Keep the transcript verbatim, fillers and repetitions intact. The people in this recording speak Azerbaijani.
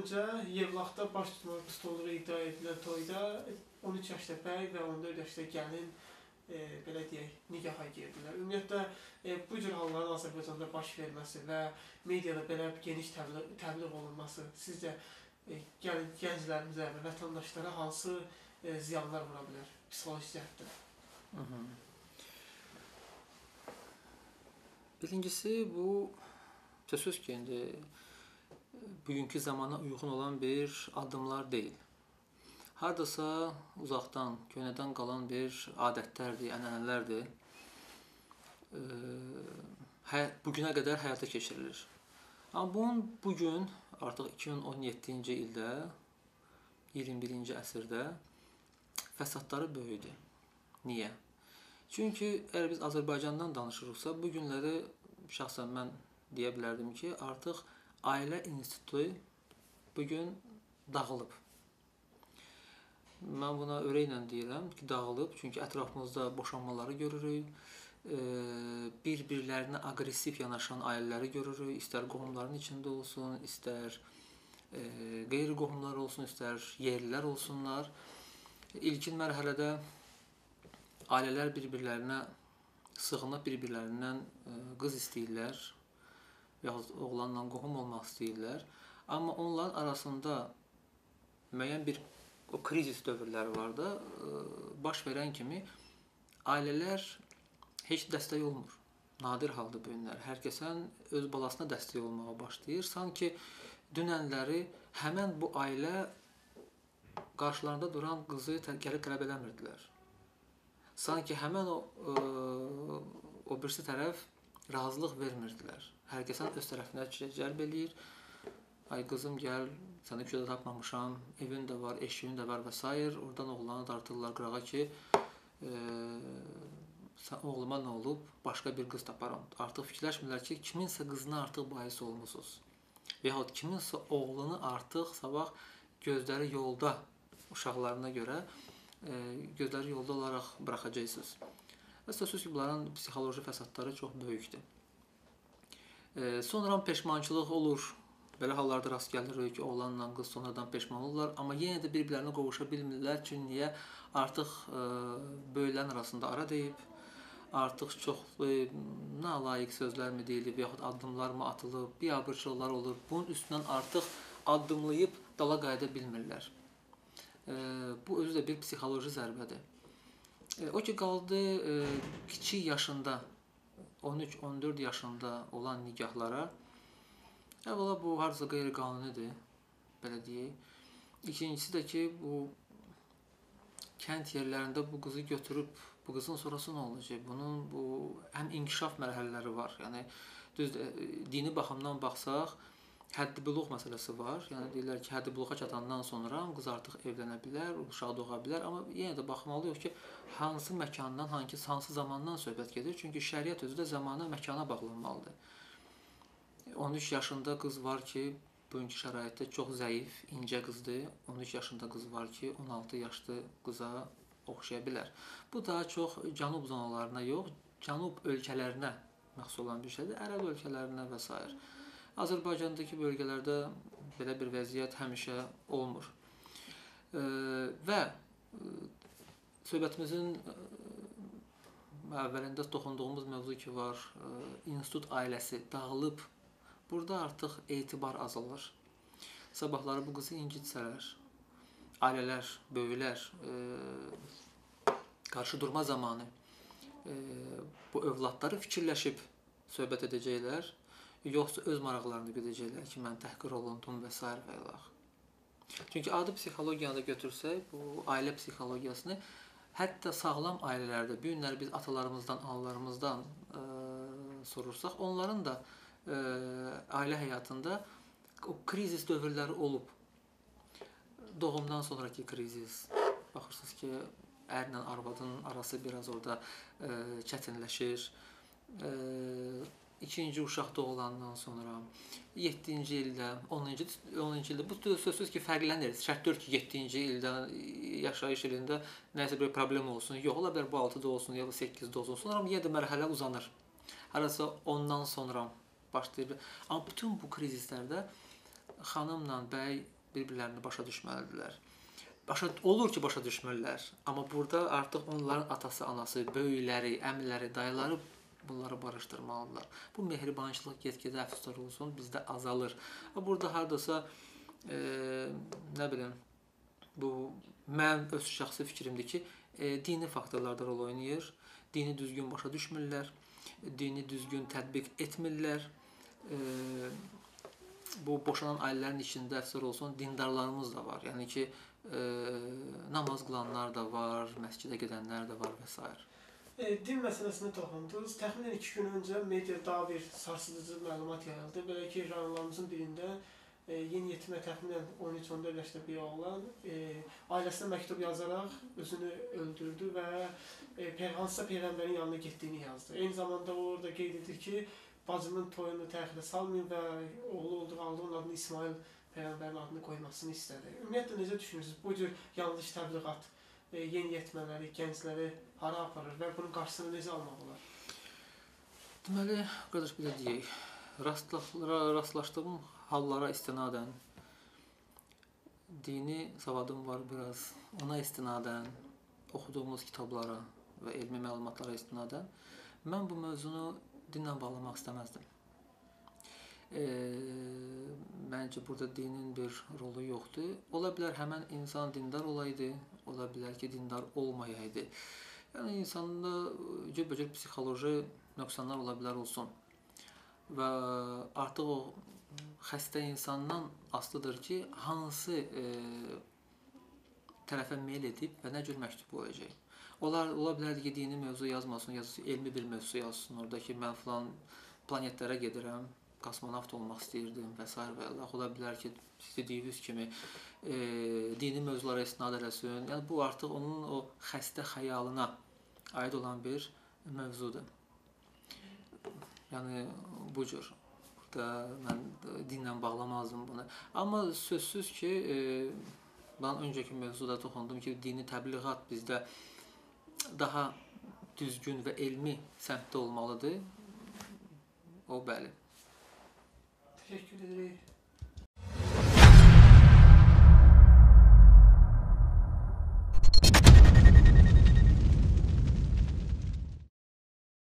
öncə Yevlaxda baş tutulduğu iddia edilən toyda on üç yaşda bəy və on dörd yaşda gəlin e, belə deyək, nikaha girdilər. Ümumiyyətlə, e, bu cür halların Azərbaycanda baş verməsi və mediada belə geniş təbliğ, təbliğ olunması sizcə e, gəlin gənclərimizə və vətəndaşlara hansı e, ziyanlar vura bilər psixoloji cəhətdən? Birincisi, bu söz ki, indi bugünkü zamana uyğun olan bir adımlar deyil. Hardasa uzaqdan, köhnədən qalan bir adətlərdir, ənənələrdir. Hə, bugünə qədər həyata keçirilir. Amma bunun bugün, artıq iki min on yeddinci ildə, iyirmi birinci əsrdə fəsadları böyüdür. Niyə? Çünki əgər biz Azərbaycandan danışırıqsa, bu günləri şəxsən mən deyə bilərdim ki, artıq ailə institutu bugün dağılıb. Mən buna örəklə deyirəm ki, dağılıb. Çünki ətrafımızda boşanmaları görürük, bir-birlərinə aqressiv yanaşan ailələri görürük. İstər qohumların içində olsun, istər qeyri-qohumlar olsun, istər yerlilər olsunlar. İlkin mərhələdə ailələr bir-birlərinə sığınıb, bir-birlərindən qız istəyirlər, yaxud oğlanla qohum olmaq istəyirlər. Amma onların arasında müəyyən bir o krizis dövrləri var da, baş verən kimi ailələr heç dəstək olmur. Nadir halda bu günlər. Hər kəsən öz balasına dəstək olmağa başlayır. Sanki dünənləri həmən bu ailə qarşılarında duran qızı gəlib tələb eləmirdilər. Sanki həmən o, o birisi tərəf razılıq vermirdilər. Hər kəsən öz tərəfinə cəlb eləyir. Ay qızım gəl, səni küçədə tapmamışam, evin də var, eşiyin də var və s. Oradan oğlanı dartırlar qırağa ki, e, oğluma nə olub, başqa bir qız taparam. Artıq fikirləşmirlər ki, kiminsə qızına artıq bahis olmuşsunuz. Və yaxud kiminsə oğlunu artıq sabah gözləri yolda, uşaqlarına görə e, gözləri yolda olaraq buraxacaqsınız. Və sözsüz ki, bunların psixoloji fəsadları çox böyükdür. E, sonra peşmançılıq olur. Belə hallarda rast gəlirik ki, oğlanla qız sonradan peşman olurlar, amma yenə də bir-birlərinə qovuşa bilmirlər ki, niyə? Artıq e, böyüklərin arasında ara deyib, artıq çox e, nalayiq sözlərmi deyilib, yaxud addımlarmı atılıb, biabırçılıqlar olur. Bunun üstündən artıq addımlayıb dala qayıda bilmirlər. E, bu özü də bir psixoloji zərbədir. E, o ki, qaldı e, kiçik yaşında, on üç on dörd yaşında olan nikahlara, əvvəla bu harca qeyri-qanunidir, belə deyək. İkincisi də ki, bu kənd yerlərində bu qızı götürüb, bu qızın sonrası nə olacaq? Bunun bu həm inkişaf mərhələləri var. Yəni düz dini baxımdan baxsaq, həddi-büluğ məsələsi var. Yəni deyirlər ki, həddi-büluğa çatandan sonra qız artıq evlənə bilər, uşaq doğa bilər, amma yenə də baxmalıyıq ki, hansı məkandan, hansı hansı zamandan söhbət gedir? Çünki şəriət özü də zamana, məkana bağlanmalıdır. on üç yaşında qız var ki, bugünkü şəraitdə çox zəif, incə qızdır. on üç yaşında qız var ki, on altı yaşlı qıza oxşaya bilər. Bu daha çox cənub zonalarına yox, cənub ölkələrinə məxsus olan bir şeydir. Ərəb ölkələrinə və s. Azərbaycandakı bölgələrdə belə bir vəziyyət həmişə olmur. E, və söhbətimizin əvvəlində toxunduğumuz mövzu ki var, e, institut ailəsi dağılıb. Burada artıq etibar azalır. Sabahları bu qızı incitsələr, ailələr, böyüklər e, qarşı durma zamanı e, bu övladları fikirləşib söhbət edəcəklər, yoxsa öz maraqlarını güdəcəklər ki, mən təhqir olundum və s. və ilax. Çünki adi psixologiyanı da götürsək, bu ailə psixologiyasını hətta sağlam ailələrdə, bu günləri biz atalarımızdan, analarımızdan e, sorursaq, onların da e, ailə həyatında o krizis dövrləri olub. Doğumdan sonraki krizis. Baxırsınız ki, ərlə arvadın arası biraz orada e, çətinləşir. E, ikinci uşaq doğulandan sonra, yeddinci ildə, onuncu ildə, bu sözsüz ki, fərqlənir. Şərt deyil ki, yeddinci ildə, yaşayış ilində nəsə bir problem olsun. Yox, ola bilər bu altıda olsun, ya da səkkizdə olsun. Sonra yenə də mərhələ uzanır. Harasa ondan sonra başlayır. Amma bütün bu krizislərdə xanımla bəy bir-birlərini başa düşməlidirlər. Başa olur ki, başa düşmürlər, amma burada artıq onların atası, anası, böyükləri, əmiləri, dayıları bunları barışdırmalıdırlar. Bu mehribançılıq get-gedə əfsuslar olsun, bizdə azalır. Burada hardasa e, nə bilim, bu mən öz şəxsi fikrimdir ki, e, dini faktorlarda rol oynayır. Dini düzgün başa düşmürlər, dini düzgün tətbiq etmirlər. E, bu boşanan ailələrin içində əfsuslar olsun, dindarlarımız da var. Yəni ki, e, namaz qılanlar da var, məscidə gedənlər də var və s. E, din məsələsinə toxundunuz. Təxminən iki gün öncə mediada daha bir sarsıdıcı məlumat yayıldı. Belə ki, rayonlarımızın birində e, yeniyetmə təxminən on üç on dörd yaşda bir oğlan e, ailəsinə məktub yazaraq özünü öldürdü və e, hansısa peyğəmbərin yanına getdiyini yazdı. Eyni zamanda o orada qeyd edir ki, bacımın toyunu təxirə salmayın və oğlu olduğu halda onun adını İsmail peyğəmbərin adını qoymasını istədi. Ümumiyyətlə necə düşünürsünüz? Bu cür yanlış təbliğat e, yeniyetmələri, gəncləri hara aparır və bunun qarşısını necə almaq olar? Deməli, qardaş belə deyək, rastlaşdığım hallara istinadən, dini savadım var biraz, ona istinadən, oxuduğumuz kitablara və elmi məlumatlara istinadən, mən bu mövzunu dinlə bağlamaq istəməzdim. E, məncə burada dinin bir rolu yoxdur. Ola bilər həmən insan dindar olaydı, ola bilər ki, dindar olmayaydı. Yəni insanda cürbəcür psixoloji nöqsanlar ola bilər olsun. Və artıq o xəstə insandan asılıdır ki, hansı e, tərəfə meyl edib və nə cür məktub olacaq. Olar, ola bilərdi ki, dini mövzu yazmasın, yazsın, elmi bir mövzu yazsın. Orada ki, mən filan planetlərə gedirəm, kosmonavt olmaq istəyirdim və s. və Allah ola bilər ki, siz dediyiniz kimi e, dini mövzulara istinad eləsin. Yəni bu artıq onun o xəstə xəyalına aid olan bir mövzudur. Yəni bu cür. Burada mən dinlə bağlamazdım bunu. Amma sözsüz ki, e, ben öncəki mövzuda toxundum ki, dini təbliğat bizdə daha düzgün və elmi səmtdə olmalıdır. O bəli. Teşekkür ederim.